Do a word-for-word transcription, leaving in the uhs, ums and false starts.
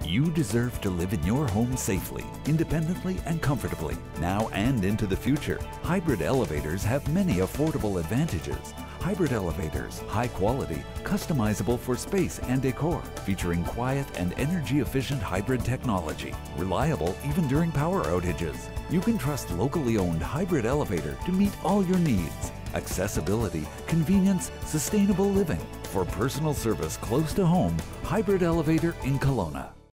You deserve to live in your home safely, independently, and comfortably, now and into the future. Hybrid elevators have many affordable advantages. Hybrid elevators, high quality, customizable for space and decor, featuring quiet and energy-efficient hybrid technology, reliable even during power outages. You can trust locally owned hybrid elevator to meet all your needs. Accessibility, convenience, sustainable living. For personal service close to home, hybrid elevator in Kelowna.